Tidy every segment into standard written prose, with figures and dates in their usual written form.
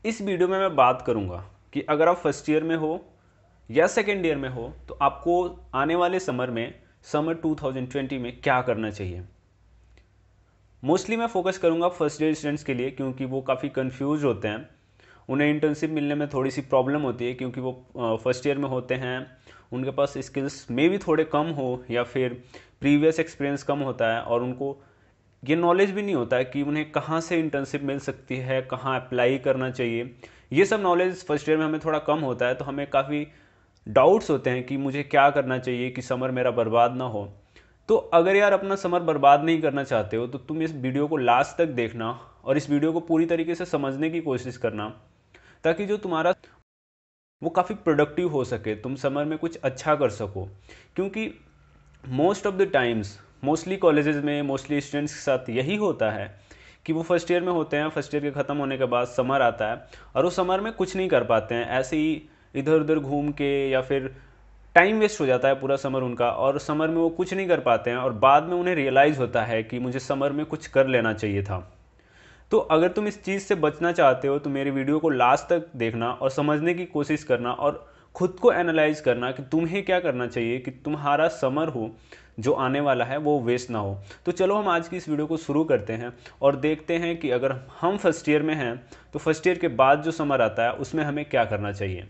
इस वीडियो में मैं बात करूंगा कि अगर आप फर्स्ट ईयर में हो या सेकेंड ईयर में हो तो आपको आने वाले समर में, समर 2020 में क्या करना चाहिए। मोस्टली मैं फोकस करूंगा फर्स्ट ईयर स्टूडेंट्स के लिए, क्योंकि वो काफ़ी कंफ्यूज होते हैं। उन्हें इंटर्नशिप मिलने में थोड़ी सी प्रॉब्लम होती है, क्योंकि वो फर्स्ट ईयर में होते हैं, उनके पास स्किल्स में भी थोड़े कम हो या फिर प्रीवियस एक्सपीरियंस कम होता है, और उनको ये नॉलेज भी नहीं होता है कि उन्हें कहाँ से इंटर्नशिप मिल सकती है, कहाँ अप्लाई करना चाहिए। ये सब नॉलेज फर्स्ट ईयर में हमें थोड़ा कम होता है, तो हमें काफ़ी डाउट्स होते हैं कि मुझे क्या करना चाहिए कि समर मेरा बर्बाद ना हो। तो अगर यार अपना समर बर्बाद नहीं करना चाहते हो तो तुम इस वीडियो को लास्ट तक देखना और इस वीडियो को पूरी तरीके से समझने की कोशिश करना, ताकि जो तुम्हारा वो काफ़ी प्रोडक्टिव हो सके, तुम समर में कुछ अच्छा कर सको। क्योंकि most of the times, mostly colleges में, मोस्टली स्टूडेंट्स के साथ यही होता है कि वो फर्स्ट ईयर में होते हैं, फर्स्ट ईयर के ख़त्म होने के बाद समर आता है और वो समर में कुछ नहीं कर पाते हैं, ऐसे ही इधर उधर घूम के, या फिर टाइम वेस्ट हो जाता है पूरा समर उनका, और समर में वो कुछ नहीं कर पाते हैं और बाद में उन्हें रियलाइज़ होता है कि मुझे समर में कुछ कर लेना चाहिए था। तो अगर तुम इस चीज़ से बचना चाहते हो तो मेरी वीडियो को लास्ट तक देखना और समझने की कोशिश करना और खुद को एनालाइज करना कि तुम्हें क्या करना चाहिए कि तुम्हारा समर हो जो आने वाला है वो वेस्ट ना हो। तो चलो हम आज की इस वीडियो को शुरू करते हैं और देखते हैं कि अगर हम फर्स्ट ईयर में हैं तो फर्स्ट ईयर के बाद जो समर आता है उसमें हमें क्या करना चाहिए।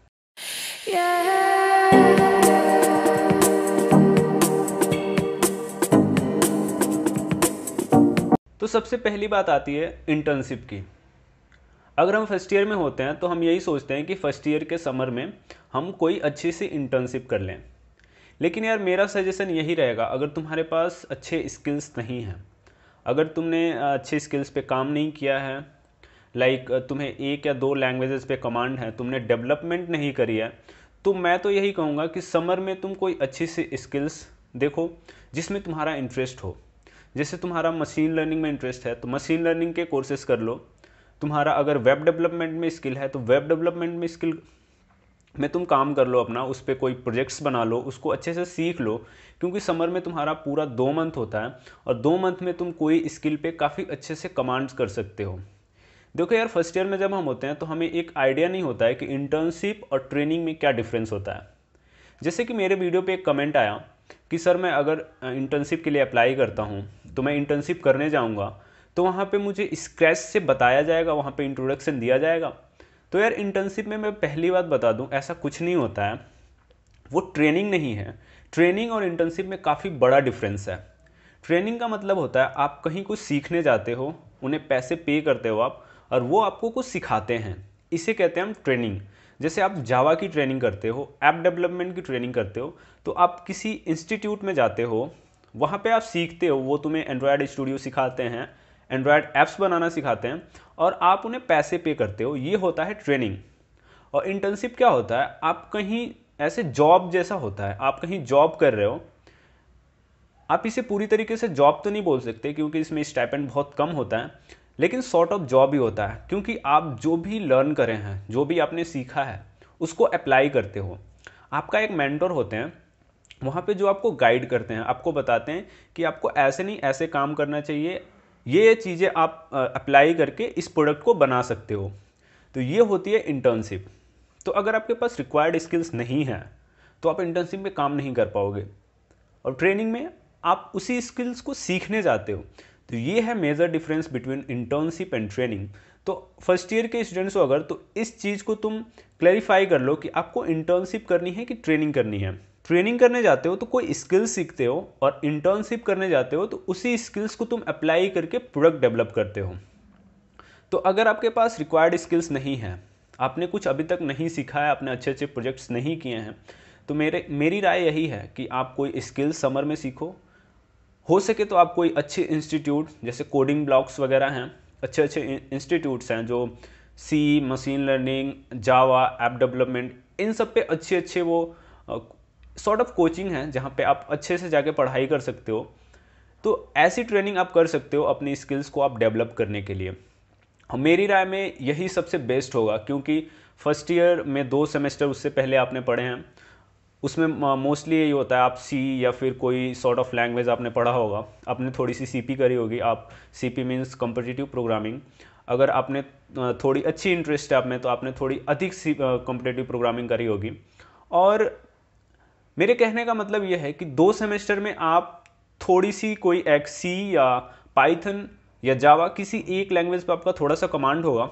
तो सबसे पहली बात आती है इंटर्नशिप की। अगर हम फर्स्ट ईयर में होते हैं तो हम यही सोचते हैं कि फर्स्ट ईयर के समर में हम कोई अच्छी सी इंटर्नशिप कर लें। लेकिन यार मेरा सजेशन यही रहेगा, अगर तुम्हारे पास अच्छे स्किल्स नहीं हैं, अगर तुमने अच्छे स्किल्स पे काम नहीं किया है, लाइक तुम्हें एक या दो लैंग्वेजेस पे कमांड है, तुमने डेवलपमेंट नहीं करी है, तो मैं तो यही कहूँगा कि समर में तुम कोई अच्छी सी स्किल्स देखो जिसमें तुम्हारा इंटरेस्ट हो। जैसे तुम्हारा मशीन लर्निंग में इंटरेस्ट है तो मशीन लर्निंग के कोर्सेज कर लो। तुम्हारा अगर वेब डेवलपमेंट में स्किल है तो वेब डेवलपमेंट में स्किल में तुम काम कर लो अपना, उस पर कोई प्रोजेक्ट्स बना लो, उसको अच्छे से सीख लो। क्योंकि समर में तुम्हारा पूरा 2 मंथ होता है और 2 मंथ में तुम कोई स्किल पे काफ़ी अच्छे से कमांड्स कर सकते हो। देखो यार, फर्स्ट ईयर में जब हम होते हैं तो हमें एक आइडिया नहीं होता है कि इंटर्नशिप और ट्रेनिंग में क्या डिफरेंस होता है। जैसे कि मेरे वीडियो पे एक कमेंट आया कि सर मैं अगर इंटर्नशिप के लिए अप्लाई करता हूँ तो मैं इंटर्नशिप करने जाऊँगा तो वहाँ पे मुझे स्क्रैच से बताया जाएगा, वहाँ पे इंट्रोडक्शन दिया जाएगा। तो यार इंटर्नशिप में मैं पहली बात बता दूँ, ऐसा कुछ नहीं होता है, वो ट्रेनिंग नहीं है। ट्रेनिंग और इंटर्नशिप में काफ़ी बड़ा डिफरेंस है। ट्रेनिंग का मतलब होता है आप कहीं कुछ सीखने जाते हो, उन्हें पैसे पे करते हो आप, और वो आपको कुछ सिखाते हैं, इसे कहते हैं हम ट्रेनिंग। जैसे आप जावा की ट्रेनिंग करते हो, ऐप डेवलपमेंट की ट्रेनिंग करते हो, तो आप किसी इंस्टीट्यूट में जाते हो, वहाँ पे आप सीखते हो, वो तुम्हें एंड्रॉयड स्टूडियो सिखाते हैं, एंड्रॉयड ऐप्स बनाना सिखाते हैं और आप उन्हें पैसे पे करते हो, ये होता है ट्रेनिंग। और इंटर्नशिप क्या होता है, आप कहीं ऐसे जॉब जैसा होता है, आप कहीं जॉब कर रहे हो। आप इसे पूरी तरीके से जॉब तो नहीं बोल सकते क्योंकि इसमें स्टाइपेंड बहुत कम होता है, लेकिन सॉर्ट ऑफ जॉब ही होता है, क्योंकि आप जो भी लर्न करें हैं, जो भी आपने सीखा है उसको अप्लाई करते हो। आपका एक मेंटर होते हैं वहाँ पे जो आपको गाइड करते हैं, आपको बताते हैं कि आपको ऐसे नहीं ऐसे काम करना चाहिए, ये चीज़ें आप अप्लाई करके इस प्रोडक्ट को बना सकते हो। तो ये होती है इंटर्नशिप। तो अगर आपके पास रिक्वायर्ड स्किल्स नहीं है तो आप इंटर्नशिप में काम नहीं कर पाओगे, और ट्रेनिंग में आप उसी स्किल्स को सीखने जाते हो। तो ये है major difference between internship and training. तो फर्स्ट ईयर के स्टूडेंट्स हो अगर, तो इस चीज़ को तुम क्लैरिफाई कर लो कि आपको इंटर्नशिप करनी है कि ट्रेनिंग करनी है। ट्रेनिंग करने जाते हो तो कोई स्किल्स सीखते हो, और इंटर्नशिप करने जाते हो तो उसी स्किल्स को तुम अप्लाई करके प्रोडक्ट डेवलप करते हो। तो अगर आपके पास रिक्वायर्ड स्किल्स नहीं है, आपने कुछ अभी तक नहीं सीखा है, आपने अच्छे अच्छे प्रोजेक्ट्स नहीं किए हैं, तो मेरी राय यही है कि आप कोई स्किल्स समर में सीखो। हो सके तो आप कोई अच्छे इंस्टीट्यूट, जैसे कोडिंग ब्लॉक्स वगैरह हैं, अच्छे अच्छे इंस्टीट्यूट्स हैं जो C, machine learning, Java, app development, इन सब पे अच्छे अच्छे वो सॉर्ट ऑफ कोचिंग हैं जहाँ पे आप अच्छे से जाके पढ़ाई कर सकते हो। तो ऐसी ट्रेनिंग आप कर सकते हो अपनी स्किल्स को आप डेवलप करने के लिए। मेरी राय में यही सबसे बेस्ट होगा, क्योंकि फर्स्ट ईयर में 2 सेमेस्टर उससे पहले आपने पढ़े हैं, उसमें मोस्टली यही होता है, आप सी या फिर कोई सॉर्ट ऑफ लैंग्वेज आपने पढ़ा होगा, आपने थोड़ी सी सीपी करी होगी। आप सीपी मीन्स कॉम्पिटिटिव प्रोग्रामिंग, अगर आपने थोड़ी अच्छी इंटरेस्ट है आप में तो आपने थोड़ी अधिक सी कॉम्पिटेटिव प्रोग्रामिंग करी होगी। और मेरे कहने का मतलब यह है कि 2 सेमेस्टर में आप थोड़ी सी कोई एक सी या पाइथन या जावा किसी एक लैंग्वेज पे आपका थोड़ा सा कमांड होगा,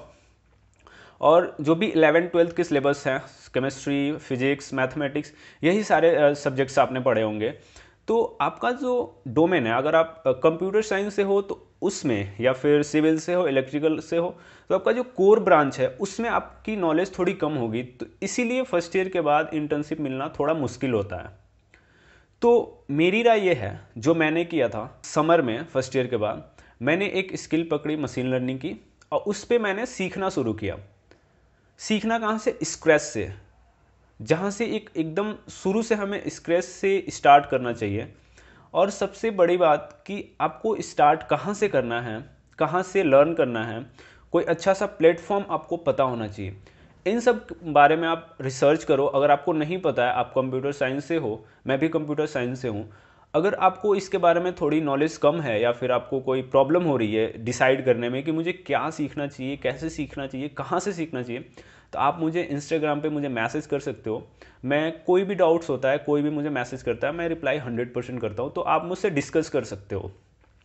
और जो भी 11th-12th के सिलेबस हैं, केमिस्ट्री, फिजिक्स, मैथमेटिक्स, यही सारे सब्जेक्ट्स आपने पढ़े होंगे। तो आपका जो डोमेन है, अगर आप कंप्यूटर साइंस से हो तो उसमें, या फिर सिविल से हो, इलेक्ट्रिकल से हो, तो आपका जो कोर ब्रांच है उसमें आपकी नॉलेज थोड़ी कम होगी। तो इसीलिए फर्स्ट ईयर के बाद इंटर्नशिप मिलना थोड़ा मुश्किल होता है। तो मेरी राय ये है, जो मैंने किया था समर में फर्स्ट ईयर के बाद, मैंने एक स्किल पकड़ी मशीन लर्निंग की, और उस पर मैंने सीखना शुरू किया। सीखना कहाँ से? स्क्रैच से, जहाँ से एकदम शुरू से हमें स्क्रैच से स्टार्ट करना चाहिए। और सबसे बड़ी बात कि आपको स्टार्ट कहाँ से करना है, कहाँ से लर्न करना है, कोई अच्छा सा प्लेटफॉर्म आपको पता होना चाहिए। इन सब बारे में आप रिसर्च करो। अगर आपको नहीं पता है, आप कंप्यूटर साइंस से हो, मैं भी कंप्यूटर साइंस से हूँ, अगर आपको इसके बारे में थोड़ी नॉलेज कम है, या फिर आपको कोई प्रॉब्लम हो रही है डिसाइड करने में कि मुझे क्या सीखना चाहिए, कैसे सीखना चाहिए, कहाँ से सीखना चाहिए, तो आप मुझे इंस्टाग्राम पे मुझे मैसेज कर सकते हो। मैं कोई भी डाउट्स होता है, कोई भी मुझे मैसेज करता है, मैं रिप्लाई 100% करता हूँ। तो आप मुझसे डिस्कस कर सकते हो।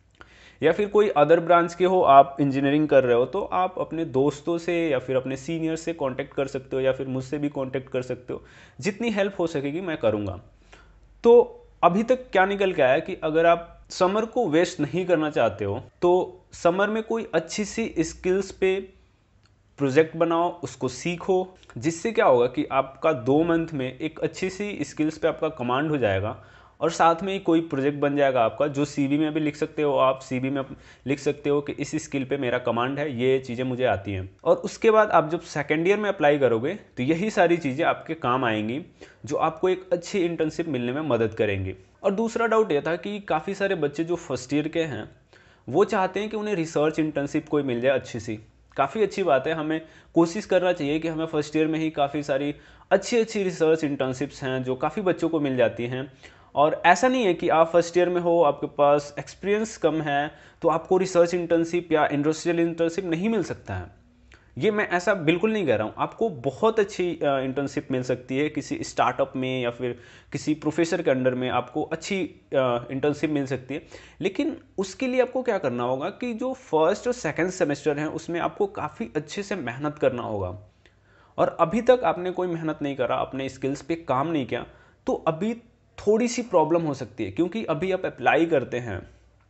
या फिर कोई अदर ब्रांच के हो, आप इंजीनियरिंग कर रहे हो, तो आप अपने दोस्तों से या फिर अपने सीनियर से कांटेक्ट कर सकते हो, या फिर मुझसे भी कांटेक्ट कर सकते हो। जितनी हेल्प हो सकेगी मैं करूँगा। तो अभी तक क्या निकल के आया कि अगर आप समर को वेस्ट नहीं करना चाहते हो तो समर में कोई अच्छी सी स्किल्स पे प्रोजेक्ट बनाओ, उसको सीखो, जिससे क्या होगा कि आपका 2 मंथ में एक अच्छी सी स्किल्स पे आपका कमांड हो जाएगा, और साथ में ही कोई प्रोजेक्ट बन जाएगा आपका, जो सीवी में भी लिख सकते हो। आप सीवी में लिख सकते हो कि इस स्किल पे मेरा कमांड है, ये चीज़ें मुझे आती हैं। और उसके बाद आप जब सेकेंड ईयर में अप्लाई करोगे तो यही सारी चीज़ें आपके काम आएंगी, जो आपको एक अच्छी इंटर्नशिप मिलने में मदद करेंगी। और दूसरा डाउट ये था कि काफ़ी सारे बच्चे जो फर्स्ट ईयर के हैं वो चाहते हैं कि उन्हें रिसर्च इंटर्नशिप कोई मिल जाए अच्छी सी। काफ़ी अच्छी बात है, हमें कोशिश करना चाहिए कि हमें फर्स्ट ईयर में ही काफ़ी सारी अच्छी अच्छी रिसर्च इंटर्नशिप्स हैं जो काफ़ी बच्चों को मिल जाती हैं। और ऐसा नहीं है कि आप फर्स्ट ईयर में हो, आपके पास एक्सपीरियंस कम है, तो आपको रिसर्च इंटर्नशिप या इंडस्ट्रियल इंटर्नशिप नहीं मिल सकता है। ये मैं ऐसा बिल्कुल नहीं कह रहा हूँ। आपको बहुत अच्छी इंटर्नशिप मिल सकती है किसी स्टार्टअप में, या फिर किसी प्रोफेसर के अंडर में आपको अच्छी इंटर्नशिप मिल सकती है। लेकिन उसके लिए आपको क्या करना होगा कि जो फर्स्ट और सेकंड सेमेस्टर है उसमें आपको काफ़ी अच्छे से मेहनत करना होगा। और अभी तक आपने कोई मेहनत नहीं करा, अपने स्किल्स पे काम नहीं किया, तो अभी थोड़ी सी प्रॉब्लम हो सकती है। क्योंकि अभी आप अप्लाई करते हैं,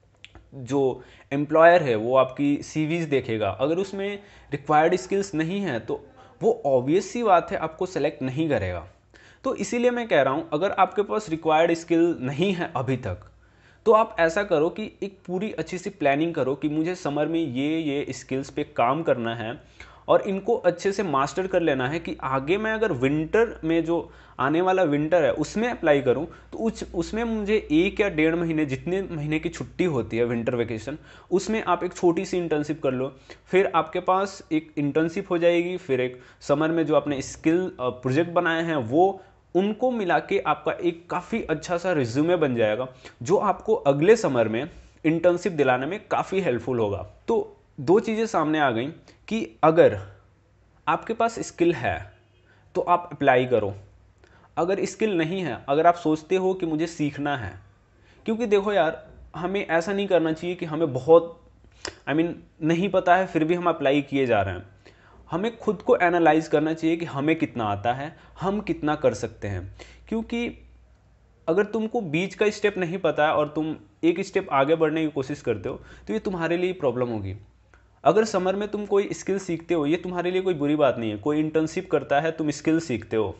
जो एम्प्लॉयर है वो आपकी सीवीज देखेगा, अगर उसमें रिक्वायर्ड स्किल्स नहीं है तो वो ऑब्वियस सी बात है आपको सेलेक्ट नहीं करेगा। तो इसीलिए मैं कह रहा हूँ, अगर आपके पास रिक्वायर्ड स्किल नहीं है अभी तक, तो आप ऐसा करो कि एक पूरी अच्छी सी प्लानिंग करो कि मुझे समर में ये स्किल्स पे काम करना है, और इनको अच्छे से मास्टर कर लेना है कि आगे मैं अगर विंटर में, जो आने वाला विंटर है, उसमें अप्लाई करूं तो उसमें मुझे 1 या 1.5 महीने, जितने महीने की छुट्टी होती है विंटर वेकेशन, उसमें आप एक छोटी सी इंटर्नशिप कर लो। फिर आपके पास एक इंटर्नशिप हो जाएगी, फिर एक समर में जो आपने स्किल प्रोजेक्ट बनाए हैं वो, उनको मिला के आपका एक काफ़ी अच्छा सा रिज्यूमे बन जाएगा, जो आपको अगले समर में इंटर्नशिप दिलाने में काफ़ी हेल्पफुल होगा। तो 2 चीज़ें सामने आ गई कि अगर आपके पास स्किल है तो आप अप्लाई करो, अगर स्किल नहीं है, अगर आप सोचते हो कि मुझे सीखना है, क्योंकि देखो यार, हमें ऐसा नहीं करना चाहिए कि हमें बहुत नहीं पता है फिर भी हम अप्लाई किए जा रहे हैं। हमें खुद को एनालाइज करना चाहिए कि हमें कितना आता है, हम कितना कर सकते हैं। क्योंकि अगर तुमको बीच का स्टेप नहीं पता है और तुम एक स्टेप आगे बढ़ने की कोशिश करते हो, तो ये तुम्हारे लिए प्रॉब्लम होगी। अगर समर में तुम कोई स्किल सीखते हो, ये तुम्हारे लिए कोई बुरी बात नहीं है। कोई इंटर्नशिप करता है, तुम स्किल सीखते हो,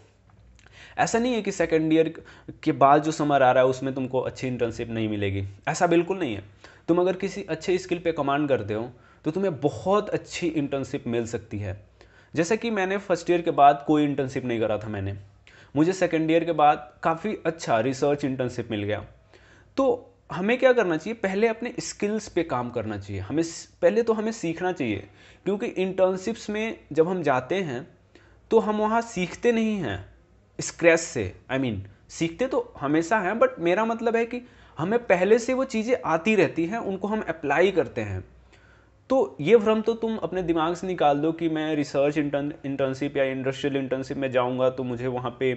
ऐसा नहीं है कि सेकेंड ईयर के बाद जो समर आ रहा है उसमें तुमको अच्छी इंटर्नशिप नहीं मिलेगी, ऐसा बिल्कुल नहीं है। तुम अगर किसी अच्छे स्किल पे कमांड करते हो तो तुम्हें बहुत अच्छी इंटर्नशिप मिल सकती है। जैसा कि मैंने फर्स्ट ईयर के बाद कोई इंटर्नशिप नहीं करा था, मुझे सेकेंड ईयर के बाद काफ़ी अच्छा रिसर्च इंटर्नशिप मिल गया। तो हमें क्या करना चाहिए, पहले अपने स्किल्स पे काम करना चाहिए। पहले तो हमें सीखना चाहिए, क्योंकि इंटर्नशिप्स में जब हम जाते हैं तो हम वहाँ सीखते नहीं हैं स्क्रैच से। सीखते तो हमेशा हैं, बट मेरा मतलब है कि हमें पहले से वो चीज़ें आती रहती हैं, उनको हम अप्लाई करते हैं। तो ये भ्रम तो तुम अपने दिमाग से निकाल दो कि मैं रिसर्च इंटर्नशिप या इंडस्ट्रियल इंटर्नशिप में जाऊंगा तो मुझे वहाँ पे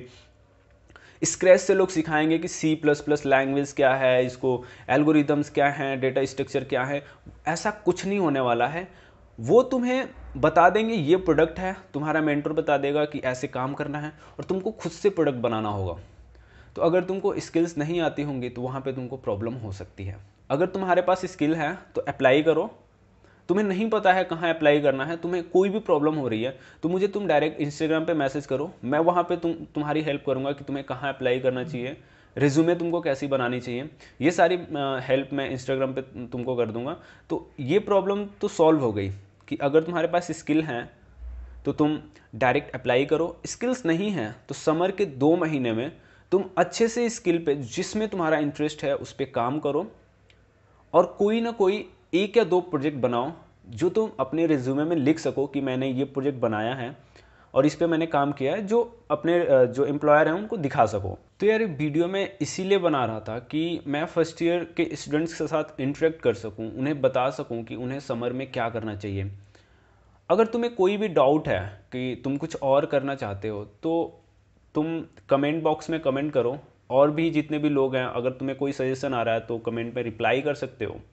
स्क्रैच से लोग सिखाएंगे कि C++ लैंग्वेज क्या है, इसको एल्गोरिदम्स क्या हैं, डेटा स्ट्रक्चर क्या है। ऐसा कुछ नहीं होने वाला है। वो तुम्हें बता देंगे ये प्रोडक्ट है, तुम्हारा मेंटर बता देगा कि ऐसे काम करना है और तुमको खुद से प्रोडक्ट बनाना होगा। तो अगर तुमको स्किल्स नहीं आती होंगी तो वहाँ पे तुमको प्रॉब्लम हो सकती है। अगर तुम्हारे पास स्किल है तो अप्लाई करो। तुम्हें नहीं पता है कहाँ अप्लाई करना है, तुम्हें कोई भी प्रॉब्लम हो रही है तो मुझे तुम डायरेक्ट इंस्टाग्राम पे मैसेज करो, मैं वहाँ पे तुम्हारी हेल्प करूँगा कि तुम्हें कहाँ अप्लाई करना चाहिए, रिज्यूमे तुमको कैसी बनानी चाहिए, ये सारी हेल्प मैं इंस्टाग्राम पे तुमको कर दूंगा। तो ये प्रॉब्लम तो सॉल्व हो गई कि अगर तुम्हारे पास स्किल हैं तो तुम डायरेक्ट अप्लाई करो। स्किल्स नहीं हैं तो समर के 2 महीने में तुम अच्छे से स्किल पे जिसमें तुम्हारा इंटरेस्ट है उस पर काम करो और कोई ना कोई 1 या 2 प्रोजेक्ट बनाओ जो तुम अपने रिज्यूमे में लिख सको कि मैंने ये प्रोजेक्ट बनाया है और इस पे मैंने काम किया है, जो अपने जो एम्प्लॉयर हैं उनको दिखा सको। तो यार वीडियो मैं इसीलिए बना रहा था कि मैं फर्स्ट ईयर के स्टूडेंट्स के साथ इंटरेक्ट कर सकूं, उन्हें बता सकूं कि उन्हें समर में क्या करना चाहिए। अगर तुम्हें कोई भी डाउट है कि तुम कुछ और करना चाहते हो तो तुम कमेंट बॉक्स में कमेंट करो, और भी जितने भी लोग हैं अगर तुम्हें कोई सजेशन आ रहा है तो कमेंट में रिप्लाई कर सकते हो।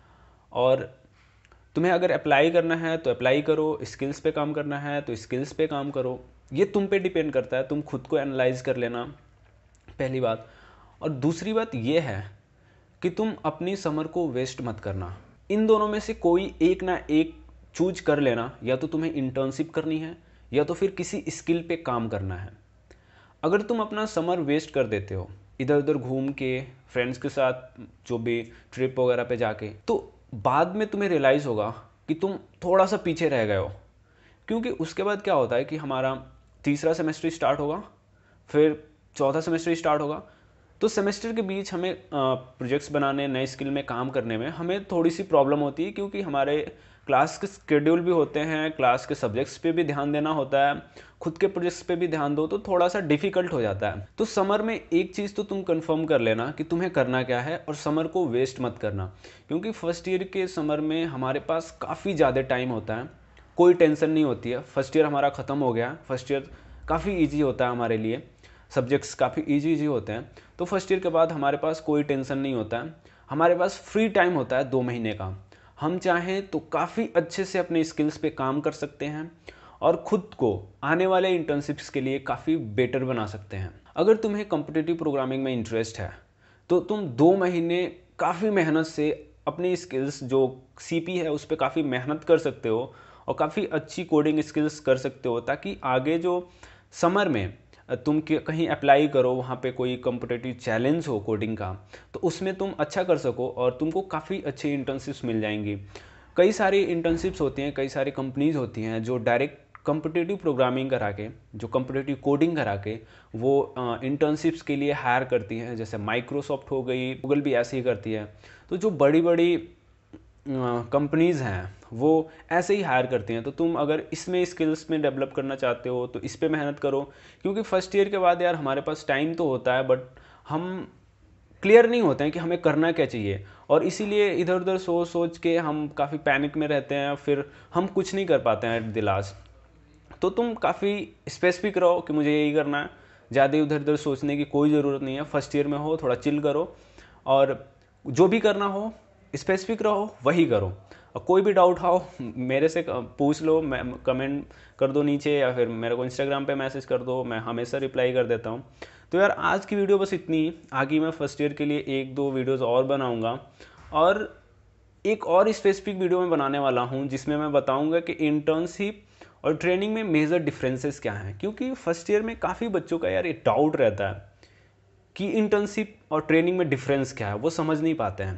और तुम्हें अगर अप्लाई करना है तो अप्लाई करो, स्किल्स पे काम करना है तो स्किल्स पे काम करो। ये तुम पे डिपेंड करता है, तुम खुद को एनालाइज कर लेना, पहली बात। और दूसरी बात ये है कि तुम अपनी समर को वेस्ट मत करना। इन दोनों में से कोई एक ना एक चूज कर लेना, या तो तुम्हें इंटर्नशिप करनी है या तो फिर किसी स्किल पे काम करना है। अगर तुम अपना समर वेस्ट कर देते हो इधर उधर घूम के, फ्रेंड्स के साथ जो भी ट्रिप वगैरह पे जाके, तो बाद में तुम्हें रियलाइज़ होगा कि तुम थोड़ा सा पीछे रह गए हो। क्योंकि उसके बाद क्या होता है कि हमारा तीसरा सेमेस्टर स्टार्ट होगा, फिर चौथा सेमेस्टर स्टार्ट होगा। तो सेमेस्टर के बीच हमें प्रोजेक्ट्स बनाने, नए स्किल में काम करने में हमें थोड़ी सी प्रॉब्लम होती है, क्योंकि हमारे क्लास के स्केड्यूल भी होते हैं, क्लास के सब्जेक्ट्स पे भी ध्यान देना होता है, खुद के प्रोजेक्ट्स पे भी ध्यान दो, तो थोड़ा सा डिफिकल्ट हो जाता है। तो समर में एक चीज़ तो तुम कंफर्म कर लेना कि तुम्हें करना क्या है, और समर को वेस्ट मत करना। क्योंकि फर्स्ट ईयर के समर में हमारे पास काफ़ी ज़्यादा टाइम होता है, कोई टेंशन नहीं होती है। फर्स्ट ईयर हमारा ख़त्म हो गया, फर्स्ट ईयर काफ़ी ईजी होता है हमारे लिए, सब्जेक्ट्स काफ़ी ईजी होते हैं। तो फर्स्ट ईयर के बाद हमारे पास कोई टेंशन नहीं होता है, हमारे पास फ्री टाइम होता है 2 महीने का। हम चाहें तो काफ़ी अच्छे से अपने स्किल्स पे काम कर सकते हैं और ख़ुद को आने वाले इंटर्नशिप्स के लिए काफ़ी बेटर बना सकते हैं। अगर तुम्हें कॉम्पिटिटिव प्रोग्रामिंग में इंटरेस्ट है तो तुम 2 महीने काफ़ी मेहनत से अपनी स्किल्स जो CP है उस पर काफ़ी मेहनत कर सकते हो और काफ़ी अच्छी कोडिंग स्किल्स कर सकते हो, ताकि आगे जो समर में तुम कहीं अप्लाई करो, वहाँ पे कोई कॉम्पिटिटिव चैलेंज हो कोडिंग का, तो उसमें तुम अच्छा कर सको और तुमको काफ़ी अच्छी इंटर्नशिप्स मिल जाएंगी। कई सारी इंटर्नशिप्स होती हैं, कई सारी कंपनीज होती हैं जो डायरेक्ट कॉम्पिटिटिव प्रोग्रामिंग करा के, जो कॉम्पिटिटिव कोडिंग करा के वो इंटर्नशिप्स के लिए हायर करती हैं। जैसे माइक्रोसॉफ्ट हो गई, गूगल भी ऐसे ही करती है। तो जो बड़ी बड़ी कंपनीज़ हैं वो ऐसे ही हायर करती हैं। तो तुम अगर इसमें स्किल्स में डेवलप करना चाहते हो तो इस पे मेहनत करो। क्योंकि फर्स्ट ईयर के बाद यार हमारे पास टाइम तो होता है, बट हम क्लियर नहीं होते हैं कि हमें करना क्या चाहिए, और इसीलिए इधर उधर सोच सोच के हम काफ़ी पैनिक में रहते हैं, फिर हम कुछ नहीं कर पाते हैं एट द लास्ट। तो तुम काफ़ी स्पेसिफिक रहो कि मुझे यही करना है, ज़्यादा इधर उधर सोचने की कोई ज़रूरत नहीं है। फर्स्ट ईयर में हो, थोड़ा चिल करो और जो भी करना हो स्पेसिफिक रहो, वही करो। और कोई भी डाउट हो मेरे से पूछ लो, मैं कमेंट कर दो नीचे, या फिर मेरे को इंस्टाग्राम पे मैसेज कर दो, मैं हमेशा रिप्लाई कर देता हूँ। तो यार आज की वीडियो बस इतनी ही। आगे मैं फर्स्ट ईयर के लिए 1-2 वीडियोस और बनाऊँगा, और एक और स्पेसिफिक वीडियो में बनाने वाला हूँ जिसमें मैं बताऊँगा कि इंटर्नशिप और ट्रेनिंग में मेजर डिफरेंसेस क्या हैं। क्योंकि फर्स्ट ईयर में काफ़ी बच्चों का यार ये डाउट रहता है कि इंटर्नशिप और ट्रेनिंग में डिफरेंस क्या है, वो समझ नहीं पाते हैं।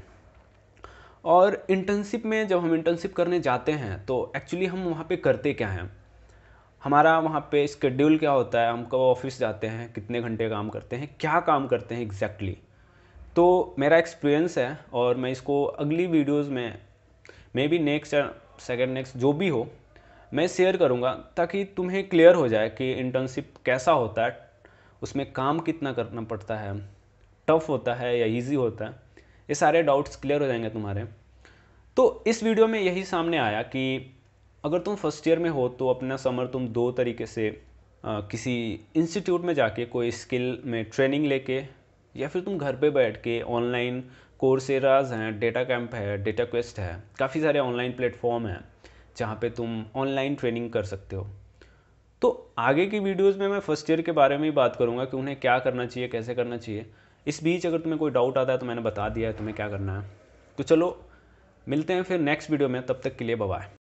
और इंटर्नशिप में जब हम इंटर्नशिप करने जाते हैं तो एक्चुअली हम वहाँ पे करते क्या हैं, हमारा वहाँ पे स्केड्यूल क्या होता है, हम कब ऑफिस जाते हैं, कितने घंटे काम करते हैं, क्या काम करते हैं एग्जैक्टली। तो मेरा एक्सपीरियंस है और मैं इसको अगली वीडियोस में मे बी नेक्स्ट या सेकेंड नेक्स्ट जो भी हो मैं शेयर करूँगा, ताकि तुम्हें क्लियर हो जाए कि इंटर्नशिप कैसा होता है, उसमें काम कितना करना पड़ता है, टफ होता है या ईजी होता है। ये सारे डाउट्स क्लियर हो जाएंगे तुम्हारे। तो इस वीडियो में यही सामने आया कि अगर तुम फर्स्ट ईयर में हो तो अपना समर तुम दो तरीके से किसी इंस्टीट्यूट में जाके कोई स्किल में ट्रेनिंग लेके, या फिर तुम घर पे बैठ के ऑनलाइन कोर्सेराज हैं, डेटा कैंप है, डेटा क्वेस्ट है, काफ़ी सारे ऑनलाइन प्लेटफॉर्म हैं जहाँ पे तुम ऑनलाइन ट्रेनिंग कर सकते हो। तो आगे की वीडियोस में मैं फर्स्ट ईयर के बारे में ही बात करूँगा कि उन्हें क्या करना चाहिए, कैसे करना चाहिए। इस बीच अगर तुम्हें कोई डाउट आता है तो मैंने बता दिया है तुम्हें क्या करना है। तो चलो मिलते हैं फिर नेक्स्ट वीडियो में, तब तक के लिए बाय बाय।